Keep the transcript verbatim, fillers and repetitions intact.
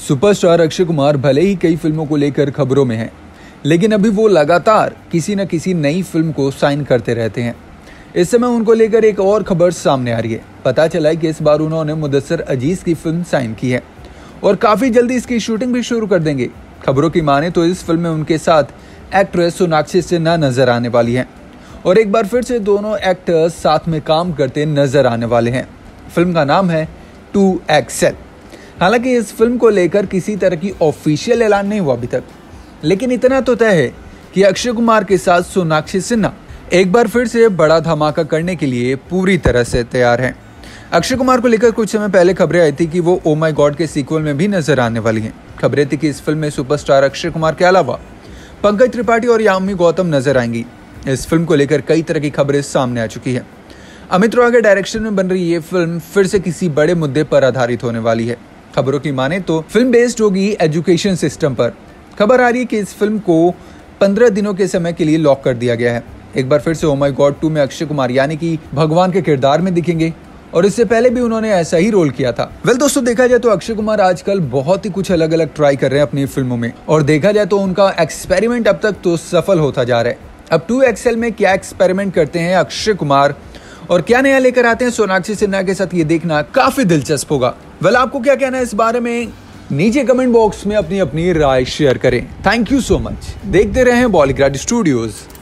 Superstar Akshay Kumar भले ही कई फिल्मों को लेकर खबरों में हैं, लेकिन अभी वो लगातार किसी न किसी नई फिल्म को साइन करते रहते हैं। इस समय उनको लेकर एक और खबर सामने आ रही है। पता चला है कि इस बार उन्होंने मुदस्सिर अजीज की फिल्म साइन की है और काफी जल्दी इसकी शूटिंग भी शुरू कर देंगे। खबरों की माने तो इस फिल्म में उनके साथ एक्ट्रेस सोनाक्षी सिन्हा नजर आने वाली हैं और एक बार फिर से दोनों एक्टर्स साथ में काम करते नजर आने वाले हैं। फिल्म का नाम है टू एक्सेल। हालांकि इस फिल्म को लेकर किसी तरह की ऑफिशियल ऐलान नहीं हुआ अभी तक, लेकिन इतना तो तय है कि अक्षय कुमार के साथ सोनाक्षी सिन्हा एक बार फिर से बड़ा धमाका करने के लिए पूरी तरह से तैयार हैं। अक्षय कुमार को लेकर कुछ समय पहले खबरें आई थी कि वो ओ माय गॉड के सीक्वल में भी नजर आने वाली हैं। खबरें थी कि इस फिल्म में सुपरस्टार अक्षय कुमार के अलावा पंकज त्रिपाठी और यामी गौतम नजर आएंगी। इस फिल्म को लेकर कई तरह की खबरें सामने आ चुकी है। अमित रॉय के डायरेक्शन में बन रही ये फिल्म फिर से किसी बड़े मुद्दे पर आधारित होने वाली है। खबरों की माने तो फिल्म बेस्ड होगी एजुकेशन सिस्टम पर। खबर आ रही है कि इस फिल्म को पंद्रह दिनों के समय के लिए लॉक कर दिया गया है। एक बार फिर से ओ माय गॉड टू में अक्षय कुमार यानी कि भगवान के किरदार में दिखेंगे और इससे पहले भी उन्होंने ऐसा ही रोल किया था। वेल दोस्तों, देखा जाए तो अक्षय कुमार आजकल बहुत ही कुछ अलग अलग ट्राई कर रहे हैं अपनी फिल्मों में और देखा जाए तो उनका एक्सपेरिमेंट अब तक तो सफल होता जा रहा है। अब टू एक्सेल में क्या एक्सपेरिमेंट करते हैं अक्षय कुमार और क्या नया लेकर आते हैं सोनाक्षी सिन्हा के साथ, ये देखना काफी दिलचस्प होगा। वेल आपको क्या कहना है इस बारे में? नीचे कमेंट बॉक्स में अपनी अपनी राय शेयर करें। Thank you so much. देखते रहें बॉलीग्राड स्टूडियोज।